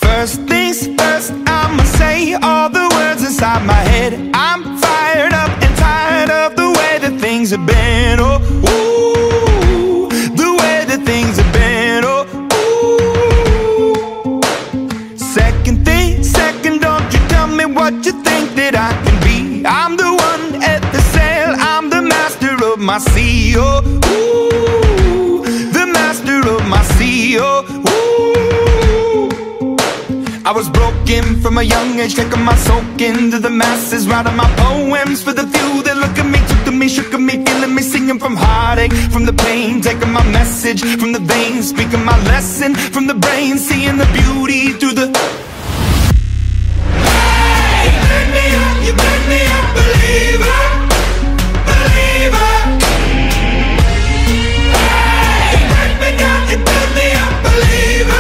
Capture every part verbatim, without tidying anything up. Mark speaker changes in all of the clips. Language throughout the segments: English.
Speaker 1: First things first, I'ma say all the words inside my head. I'm fired up and tired of the way that things have been. Oh, ooh, the way that things have been. Oh, ooh. Second thing, second, don't you tell me what you think that I can be. I'm the one at the sail, I'm the master of my sea. Oh, ooh, the master of my sea. Oh, ooh. I was broken from a young age, taking my soak into the masses, writing my poems for the few that look at me, took to me, shook at me, feeling me, singing from heartache, from the pain, taking my message from the veins, speaking my lesson from the brain, seeing the beauty through the... Hey, you burn me up, you burn me up, believer, believer. Hey, you burn me down, you burn me up, believer.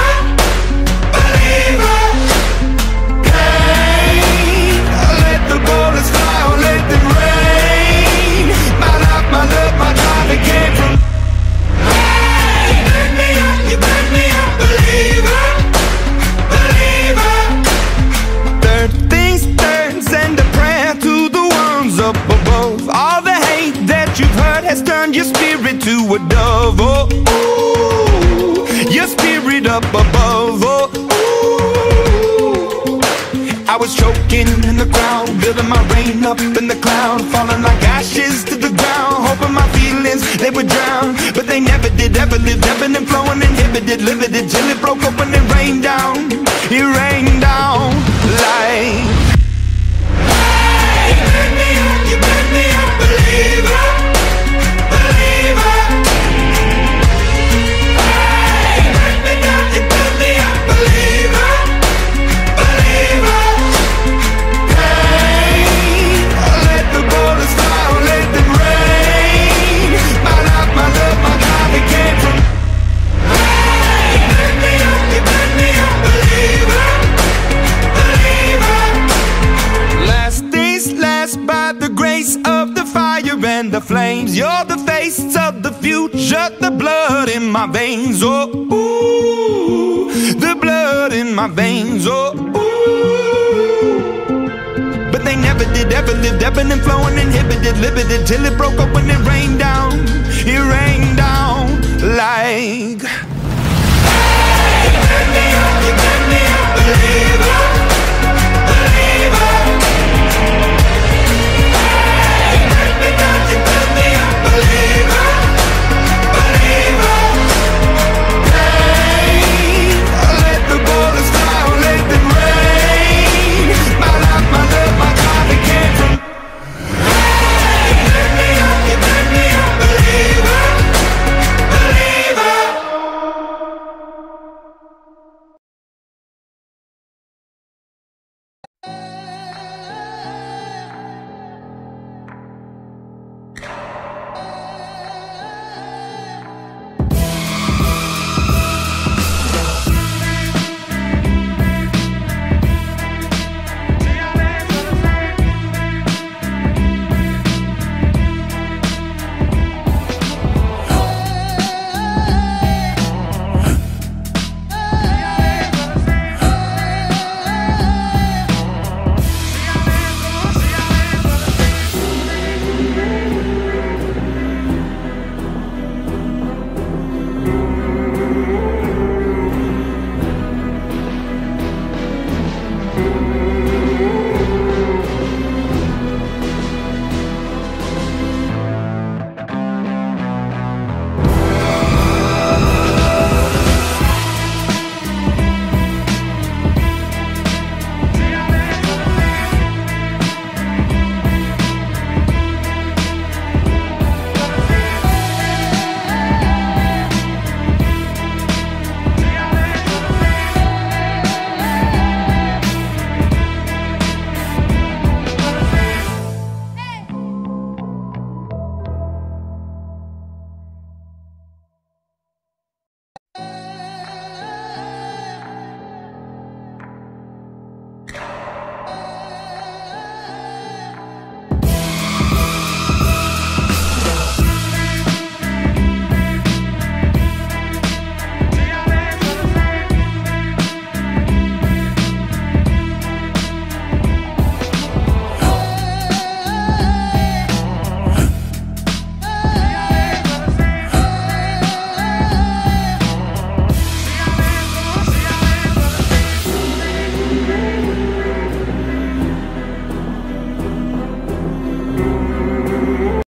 Speaker 1: Has turned your spirit to a dove. Oh, ooh, your spirit up above. Oh, ooh. I was choking in the crowd, building my rain up in the cloud, falling like ashes to the ground, hoping my feelings they would drown, but they never did. Ever lived, ebbing and flowing, inhibited, limited, till it broke up when it rained down. It rained down like... Hey, you burn me up, you burn me up, believer. And the flames, you're the face of the future, the blood in my veins. Oh, ooh, the blood in my veins. Oh, ooh. But they never did, ever lived, ebbing and flowing, inhibited, limited, till it broke up when it rained down. It rained down like... Hey, you burn me up, you burn me up, believer.